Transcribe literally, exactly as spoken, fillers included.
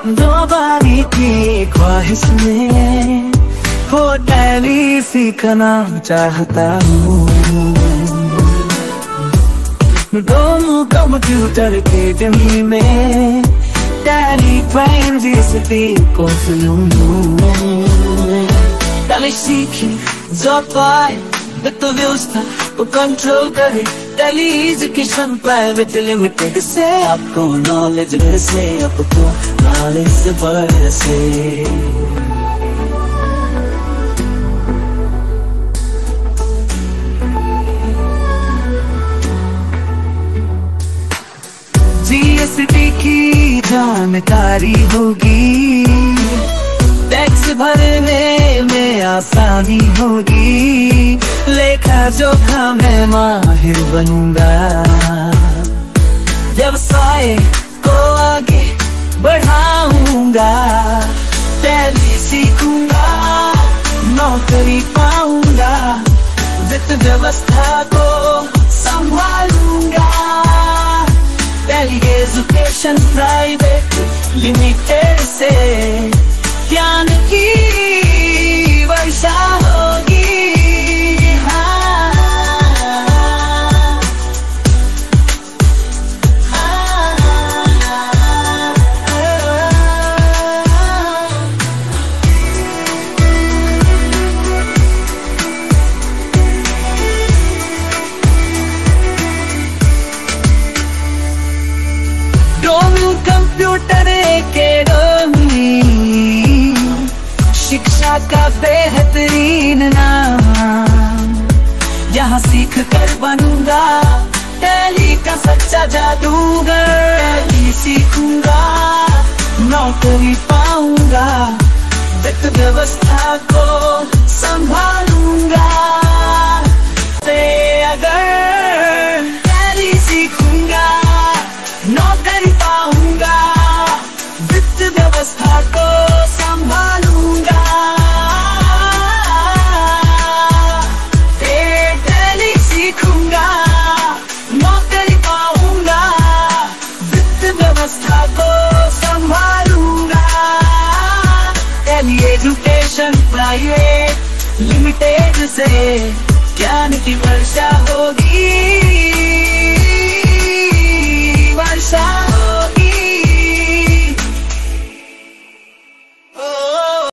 दो बारी की ख्वाहिश में हो टैली सीखना चाहता हूँ। दोनों कंप्यूटर के जमी में टैली प्राइम जीएसटी को टैली सीखी जो पाए तो व्यवस्था को कंट्रोल करे। टैली एजुकेशन प्राइवेट लिमिटेड से आपको नॉलेज से आपको नॉलेज बरसे। जीएसटी की जानकारी होगी, टैक्स भरने में आसानी होगी, लेखा जोखा में माहिर बनूंगा। व्यवसाय को आगे बढ़ाऊंगा, टैली सीखूंगा, नौकरी पाऊंगा, वित्त व्यवस्था को संभालूंगा। टैली एजुकेशन प्राइवेट लिमिटेड से ज्ञान की वर्षा होगी। हाँ, हाँ, हाँ, डोमिन कंप्यूटर एकेडमी शिक्षा का बेहतरीन नाम, यहाँ सीख कर बनूंगा टैली का सच्चा जादूगर। टैली सीखूंगा, नौकरी पाऊंगा, वित्त व्यवस्था को संभालूंगा। से अगर टैली सीखूंगा, नौकरी पाऊंगा, वित्त व्यवस्था को संभालूंगा। टैली सीखूंगा, नौकरी पाऊंगा, वित्त व्यवस्था को संभालूंगा। टैली एजुकेशन प्राइवेट लिमिटेड से ज्ञान की वर्षा होगी।